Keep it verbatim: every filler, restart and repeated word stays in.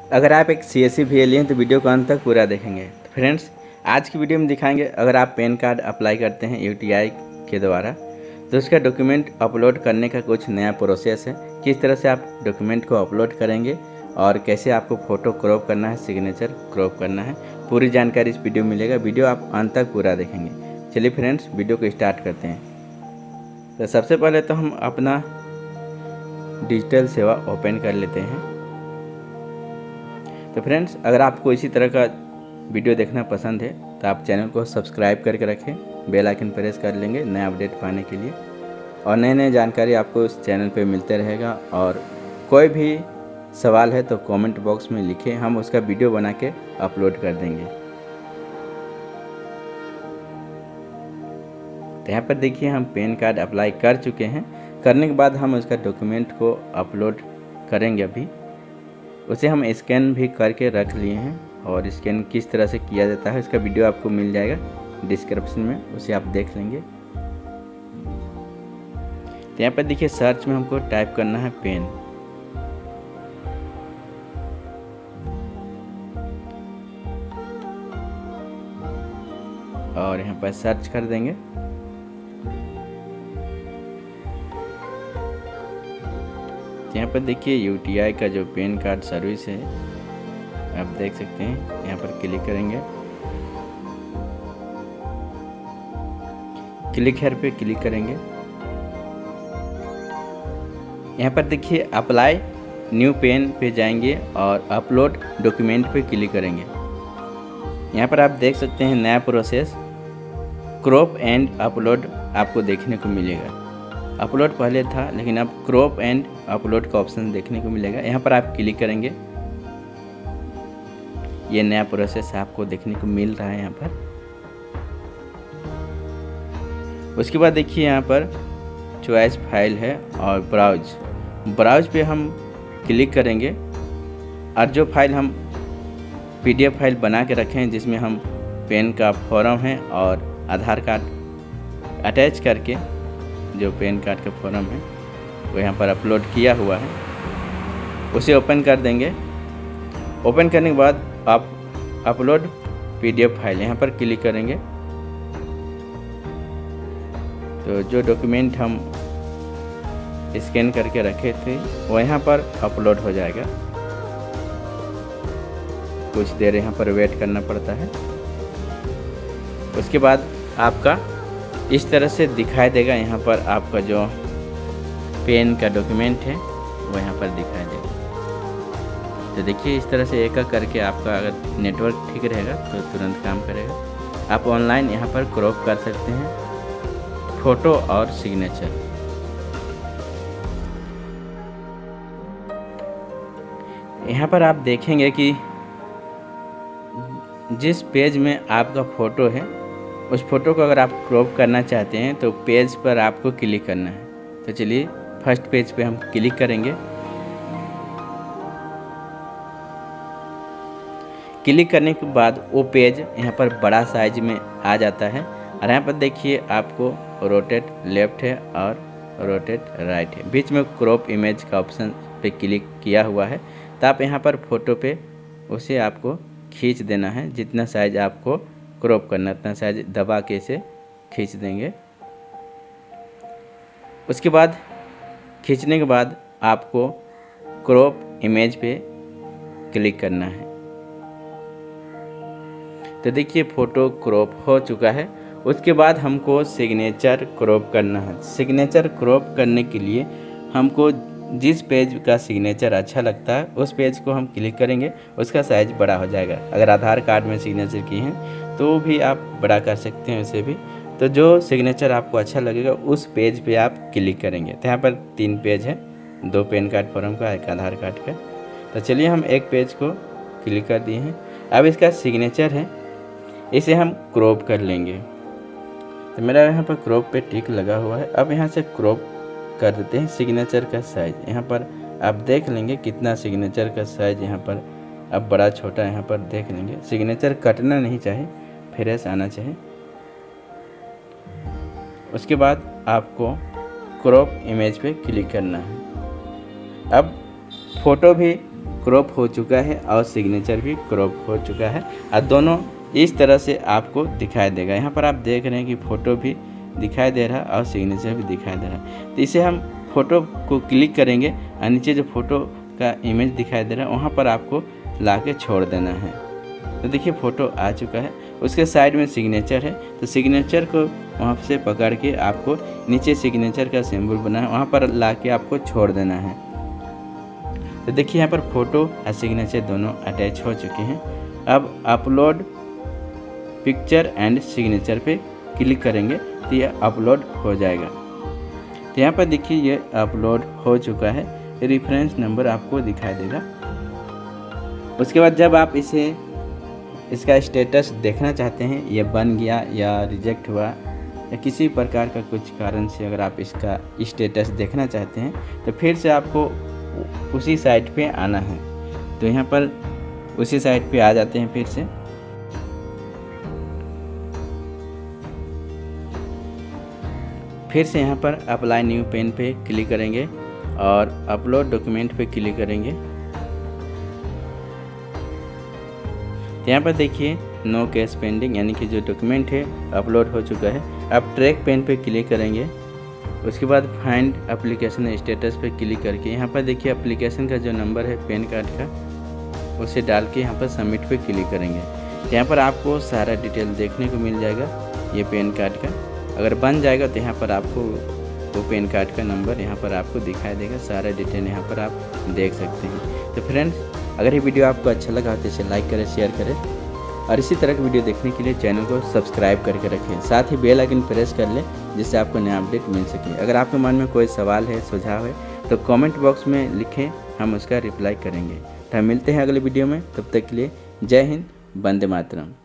अगर आप एक C S C V L हैं तो वीडियो को अंत तक पूरा देखेंगे। तो फ्रेंड्स, आज की वीडियो में दिखाएंगे अगर आप पैन कार्ड अप्लाई करते हैं यू टी आई के द्वारा तो उसका डॉक्यूमेंट अपलोड करने का कुछ नया प्रोसेस है। किस तरह से आप डॉक्यूमेंट को अपलोड करेंगे और कैसे आपको फ़ोटो क्रॉप करना है, सिग्नेचर क्रॉप करना है, पूरी जानकारी इस वीडियो में मिलेगा। वीडियो आप अंत तक पूरा देखेंगे। चलिए फ्रेंड्स, वीडियो को स्टार्ट करते हैं। तो सबसे पहले तो हम अपना डिजिटल सेवा ओपन कर लेते हैं। तो फ्रेंड्स, अगर आपको इसी तरह का वीडियो देखना पसंद है तो आप चैनल को सब्सक्राइब करके रखें, बेल आइकन प्रेस कर लेंगे नया अपडेट पाने के लिए, और नए नए जानकारी आपको इस चैनल पे मिलते रहेगा। और कोई भी सवाल है तो कमेंट बॉक्स में लिखें, हम उसका वीडियो बना के अपलोड कर देंगे। तो यहाँ पर देखिए, हम पैन कार्ड अप्लाई कर चुके हैं। करने के बाद हम उसका डॉक्यूमेंट को अपलोड करेंगे। अभी उसे हम स्कैन भी करके रख लिए हैं, और स्कैन किस तरह से किया जाता है उसका वीडियो आपको मिल जाएगा डिस्क्रिप्शन में, उसे आप देख लेंगे। तो यहाँ पर देखिए, सर्च में हमको टाइप करना है पेन। और यहाँ पर सर्च कर देंगे। यहाँ पर देखिए, यू टी आई का जो पैन कार्ड सर्विस है आप देख सकते हैं। यहाँ पर क्लिक करेंगे, क्लिक हेयर पे क्लिक करेंगे। यहाँ पर देखिए, अप्लाई न्यू पेन पे जाएंगे और अपलोड डॉक्यूमेंट पे क्लिक करेंगे। यहाँ पर आप देख सकते हैं नया प्रोसेस क्रॉप एंड अपलोड आपको देखने को मिलेगा। अपलोड पहले था, लेकिन अब क्रॉप एंड अपलोड का ऑप्शन देखने को मिलेगा। यहाँ पर आप क्लिक करेंगे, ये नया प्रोसेस आपको देखने को मिल रहा है यहाँ पर। उसके बाद देखिए, यहाँ पर चॉइस फाइल है और ब्राउज ब्राउज पे हम क्लिक करेंगे, और जो फाइल हम पी डी एफ फाइल बना के रखे हैं जिसमें हम पेन का फॉर्म है और आधार कार्ड अटैच करके जो पैन कार्ड का फॉर्म है वो यहाँ पर अपलोड किया हुआ है, उसे ओपन कर देंगे। ओपन करने के बाद आप upload P D F file यहाँ पर क्लिक करेंगे, तो जो डॉक्यूमेंट हम स्कैन करके रखे थे वो यहाँ पर अपलोड हो जाएगा। कुछ देर यहाँ पर वेट करना पड़ता है। उसके बाद आपका इस तरह से दिखाई देगा। यहाँ पर आपका जो पेन का डॉक्यूमेंट है वो यहाँ पर दिखाई देगा। तो देखिए, इस तरह से एक एक करके आपका अगर नेटवर्क ठीक रहेगा तो तुरंत काम करेगा। आप ऑनलाइन यहाँ पर क्रॉप कर सकते हैं फ़ोटो और सिग्नेचर। यहाँ पर आप देखेंगे कि जिस पेज में आपका फ़ोटो है उस फोटो को अगर आप क्रॉप करना चाहते हैं तो पेज पर आपको क्लिक करना है। तो चलिए, फर्स्ट पेज पे हम क्लिक करेंगे। क्लिक करने के बाद वो पेज यहाँ पर बड़ा साइज में आ जाता है, और यहाँ पर देखिए आपको रोटेट लेफ्ट है और रोटेट राइट है। बीच में क्रॉप इमेज का ऑप्शन पे क्लिक किया हुआ है, तो आप यहाँ पर फोटो पे उसे आपको खींच देना है। जितना साइज आपको क्रॉप करना उतना साइज दबा के इसे खींच देंगे। उसके बाद खींचने के बाद आपको क्रॉप इमेज पे क्लिक करना है। तो देखिए, फ़ोटो क्रॉप हो चुका है। उसके बाद हमको सिग्नेचर क्रॉप करना है। सिग्नेचर क्रॉप करने के लिए हमको जिस पेज का सिग्नेचर अच्छा लगता है उस पेज को हम क्लिक करेंगे, उसका साइज़ बड़ा हो जाएगा। अगर आधार कार्ड में सिग्नेचर की हैं तो भी आप बड़ा कर सकते हैं उसे भी। तो जो सिग्नेचर आपको अच्छा लगेगा उस पेज पे आप क्लिक करेंगे। तो यहाँ पर तीन पेज है, दो पैन कार्ड फॉर्म का, एक आधार कार्ड का। तो चलिए, हम एक पेज को क्लिक कर दिए हैं। अब इसका सिग्नेचर है, इसे हम क्रॉप कर लेंगे। तो मेरा यहाँ पर क्रॉप पे टिक लगा हुआ है। अब यहाँ से क्रॉप कर देते हैं सिग्नेचर का साइज़। यहाँ पर आप देख लेंगे कितना सिग्नेचर का साइज़ यहाँ पर अब बड़ा छोटा यहाँ पर देख लेंगे। सिग्नेचर कटना नहीं चाहिए, फ्रेश आना चाहिए। उसके बाद आपको क्रॉप इमेज पे क्लिक करना है। अब फ़ोटो भी क्रॉप हो चुका है और सिग्नेचर भी क्रॉप हो चुका है और दोनों इस तरह से आपको दिखाई देगा। यहाँ पर आप देख रहे हैं कि फ़ोटो भी दिखाई दे रहा है और सिग्नेचर भी दिखाई दे रहा है। तो इसे हम फ़ोटो को क्लिक करेंगे और नीचे जो फ़ोटो का इमेज दिखाई दे रहा है वहाँ पर आपको ला के छोड़ देना है। तो देखिए फ़ोटो आ चुका है, उसके साइड में सिग्नेचर है, तो सिग्नेचर को वहाँ से पकड़ के आपको नीचे सिग्नेचर का सिंबल बना है वहाँ पर ला के आपको छोड़ देना है। तो देखिए यहाँ पर फ़ोटो और सिग्नेचर दोनों अटैच हो चुके हैं। अब अपलोड पिक्चर एंड सिग्नेचर पे क्लिक करेंगे तो यह अपलोड हो जाएगा। तो यहाँ पर देखिए ये अपलोड हो चुका है, रेफरेंस नंबर आपको दिखाई देगा। उसके बाद जब आप इसे इसका स्टेटस देखना चाहते हैं, ये बन गया या रिजेक्ट हुआ या किसी प्रकार का कुछ कारण से अगर आप इसका स्टेटस देखना चाहते हैं तो फिर से आपको उसी साइट पे आना है। तो यहाँ पर उसी साइट पे आ जाते हैं। फिर से फिर से यहाँ पर अप्लाई न्यू पेन पे क्लिक करेंगे और अपलोड डॉक्यूमेंट पे क्लिक करेंगे। तो यहाँ पर देखिए नो केस पेंडिंग, यानी कि जो डॉक्यूमेंट है अपलोड हो चुका है। अब ट्रैक पेन पे क्लिक करेंगे, उसके बाद फाइंड एप्लीकेशन स्टेटस पे क्लिक करके यहाँ पर देखिए एप्लीकेशन का जो नंबर है पैन कार्ड का उसे डाल के यहाँ पर सबमिट पे क्लिक करेंगे। तो यहाँ पर आपको सारा डिटेल देखने को मिल जाएगा ये पैन कार्ड का। अगर बन जाएगा तो यहाँ पर आपको वो पैन कार्ड का नंबर यहाँ पर आपको दिखाई देगा, सारा डिटेल यहाँ पर आप देख सकते हैं। तो फ्रेंड्स, अगर ये वीडियो आपको अच्छा लगा तो इसे लाइक करें, शेयर करें और इसी तरह की वीडियो देखने के लिए चैनल को सब्सक्राइब करके रखें। साथ ही बेल आइकन प्रेस कर लें जिससे आपको नया अपडेट मिल सके। अगर आपके मन में कोई सवाल है, सुझाव है तो कमेंट बॉक्स में लिखें, हम उसका रिप्लाई करेंगे। तो हम मिलते हैं अगले वीडियो में, तब तक के लिए जय हिंद, वंदे मातरम।